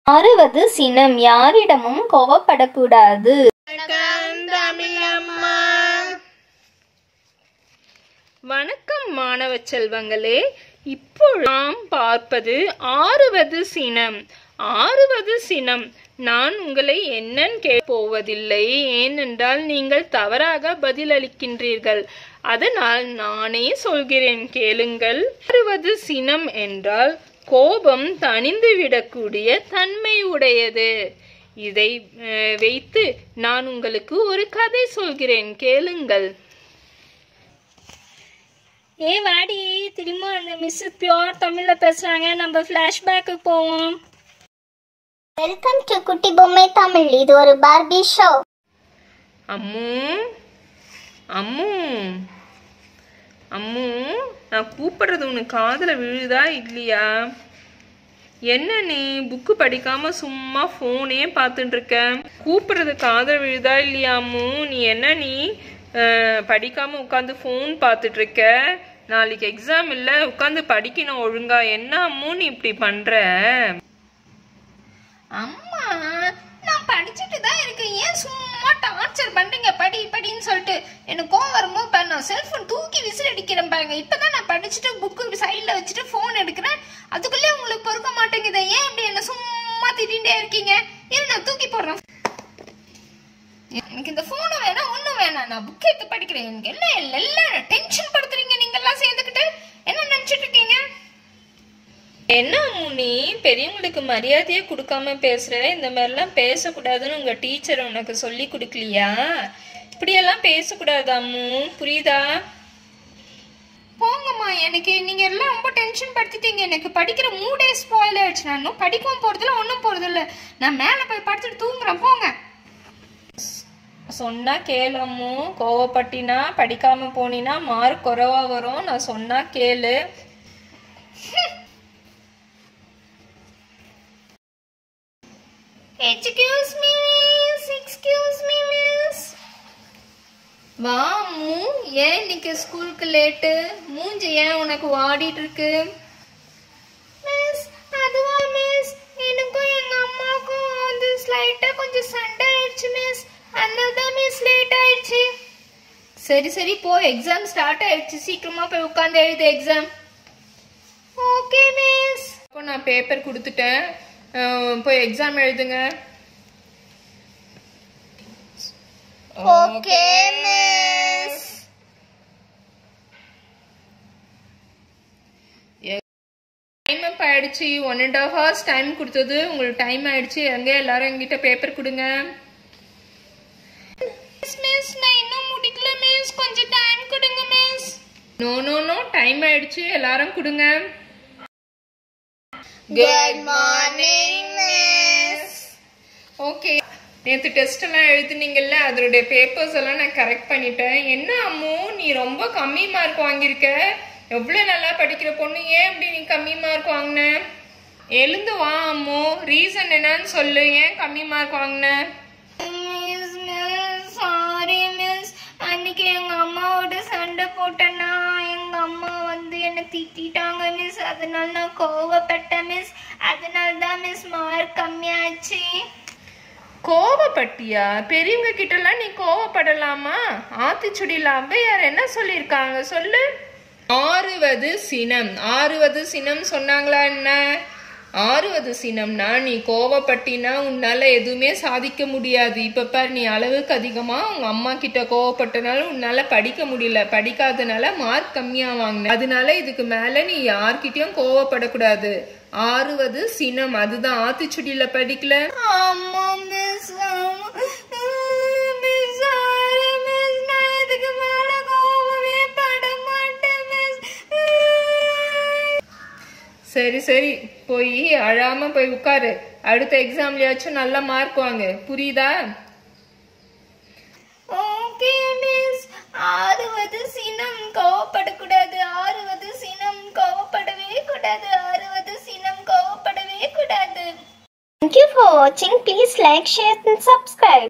ஆறுவது சினம். யாரிடமும் கோவப்படக்கூடாது. வணக்கம் மாணவ செல்வங்களே, இப்போ நாம் பார்ப்பது ஆறுவது சினம். ஆறுவது சினம். நான் உங்களை என்னன்னு போவதில்லை, ஏனென்றால் நீங்கள் தவறாக பதிலளிக்கின்றீர்கள். அதனால் நானே சொல்கிறேன், கேளுங்கள். ஆறுவது சினம் என்றால் கோபம் தணிந்து விடக்கூடிய தன்மை உடையது. இதை வைத்து நான் உங்களுக்கு ஒரு கதை சொல்கிறேன், கேளுங்கள். வாடி, திரும்ப அந்த மிஸ் பியூர் தமிழ்ல பேசுறாங்க. நம்ம ஃபிளாஷ்பேக்கு போவோம். வெல்கம் டு குட்டி பொம்மை தமிழ். இது ஒரு பார்பி ஷோ. அம்மு அம்மு அம்மு, நான் கூப்பிடுறது உனக்கு காதுல விழுதா இல்லையா? என்ன நீ புக்கு படிக்காம சும்மா போனே பார்த்துட்டு இருக்க? கூப்பிடுறது காதுல விழுதா இல்லையா அம்மு? நீ என்ன நீ படிக்காம உட்காந்து போன் பார்த்துட்டு இருக்க? நாளைக்கு எக்ஸாம் இல்ல, உட்காந்து படிக்கணும் ஒழுங்கா. என்ன அம்மு நீ இப்படி பண்ற? அம்மா, நான் படிச்சுட்டு தான் இருக்கேன். ஏன் சும்மா டார்ச்சர் பண்றீங்க? படி படின்னு சொல்லிட்டு எனக்கு கோவம் வரும்போது நான் செல்போன் தூக்கி விசில் அடிக்கிறேன் பாருங்க. இப்பதான் நான் படிச்சுட்டு புக்கு சைட்ல வச்சுட்டு போன் எடுக்கிறேன். அதுக்குள்ளே உங்களுக்கு பொறுக்க மாட்டேங்குது. ஏன் இப்படி என்ன சும்மா திட்டிகிட்டே இருக்கீங்க? ஏன் நான் தூக்கி போடுறேன். எனக்கு இந்த போனும் வேணாம், ஒன்னும் வேணாம். நான் புக் எடுத்து படிக்கிறேன். எனக்கு எல்லாம் டென்ஷன் படுத்துறீங்க நீங்க எல்லாம் சேர்ந்துக்கிட்டு. என்ன நினைச்சிட்டு இருக்கீங்க? என்ன முனி, பெரியவங்களுக்கு மரியாதையே கொடுக்காம பேசுற? இந்த மாதிரிலாம் பேசக்கூடாதுன்னு உங்க டீச்சர் உனக்கு சொல்லி கொடுக்கலையா? இப்படியெல்லாம் பேசக்கூடாது அம்மு, புரியுதா? போங்கம்மா, எனக்கு நீங்க எல்லாம் ரொம்ப டென்ஷன் படுத்திட்டீங்க. எனக்கு படிக்கிற மூடே ஸ்பாயில் ஆயிடுச்சு. நான் இன்னும் படிக்கவும் போறதில்ல, ஒன்றும் போறதில்ல. நான் மேலே போய் படுத்துட்டு தூங்குறேன். போங்க. சொன்னா கேளம்மு. கோவப்பட்டினா படிக்காம போனினா மார்க் குறைவா வரும். நான் சொன்னா கேளு. Excuse me miss, excuse me miss. வா அம்மு, ஏன் இன்னைக்கு ஸ்கூலுக்கு லேட்டு? மூஞ்சி ஏன் உனக்கு வாடிட்டு இருக்கு? மிஸ், அதுவா மிஸ், எனக்கும் எங்க அம்மாவுக்கும் வந்து ஸ்லைட்டா கொஞ்சம் சண்டை ஆயிடுச்சு மிஸ். அதனால தான் மிஸ் லேட் ஆயிடுச்சு. சரி சரி போ, எக்ஸாம் ஸ்டார்ட் ஆயிடுச்சு. சீக்கிரமா போய் உட்காந்து எழுது எக்ஸாம். Okay miss. இப்போ நான் பேப்பர் கொடுத்துட்டேன், போய் எக்ஸாம் எழுதுங்க. Okay miss. டைம் அப் ஆயிடுச்சு. 1.5 hours டைம் கொடுத்தது உங்களுக்கு டைம் ஆயிடுச்சு. எங்க எல்லாரும் எங்கிட்ட பேப்பர் கொடுங்க. மிஸ், நான் இன்னும் முடிக்கல மிஸ். கொஞ்சம் டைம் கொடுங்க miss. No no no, time ஆயிடுச்சு. எல்லாரும் கொடுங்க. Good morning miss. ஓகே, நேற்று டெஸ்ட் எல்லாம் எழுதுனீங்கல்ல, அதோடைய பேப்பர்ஸ் எல்லாம் நான் கரெக்ட் பண்ணிட்டேன். என்ன அம்மு, நீ ரொம்ப கம்மி மார்க் வாங்கியிருக்க? எவ்வளோ நல்லா படிக்கிற பொண்ணு, ஏன் இப்படி நீ கம்மி மார்க் வாங்கின? எழுந்து வா அம்மு, ரீசன் என்னன்னு சொல்லு, ஏன் கம்மி மார்க் வாங்கின? Miss miss sorry miss. அன்னைக்கு எங்க அம்மாவோட சண்டை போட்டேன்னா எங்க அம்மா வந்து என்ன திட்டாங்க மிஸ். அதனால நான் கோவப்பட்டேன் மிஸ். அதனால தான் மிஸ் மார்க் கம்மியாச்சு. கோவப்பட்டியா? பெரியவங்க கிட்ட எல்லாம் நீ கோவப்படலாமா? ஆத்திச்சுடியில் ஔவையார் என்ன சொல்லியிருக்காங்க சொல்லு. ஆறுவது சினம். ஆறுவது சினம் சொன்னாங்களா என்ன? ஆறுவது சினம்னா நீ கோவப்பட்டினா உன்னால எதுவுமே சாதிக்க முடியாது. இப்ப பாரு, நீ அளவுக்கு அதிகமா உங்க அம்மா கிட்ட கோவப்பட்டனால உன்னால படிக்க முடியல. படிக்காதனால மார்க் கம்மியா வாங்கின. அதனால இதுக்கு மேல நீ யார்கிட்டயும் கோவப்படக்கூடாது. ஆறுவது சினம், அதுதான். ஆத்திச்சுடியில படிக்கல? ஆமா மிஸ். Miss sorry miss. நான் இதுக்கு மேல கோவமே பட மாட்டேன் மிஸ். சரி சரி, போய் அழாம போய் உட்காரு. அடுத்த எக்ஸாம்லயாச்சும் நல்ல மார்க் வாங்க, புரியுதா? Okay miss. ஆறுவது சினம், கோவப்படக்கூடாது. ஆறுவது சினம், கோவப்படவே கூடாது. ஆறுவது சினம், கோவப்படவே கூடாது. Thank you for watching. Please like, share and subscribe.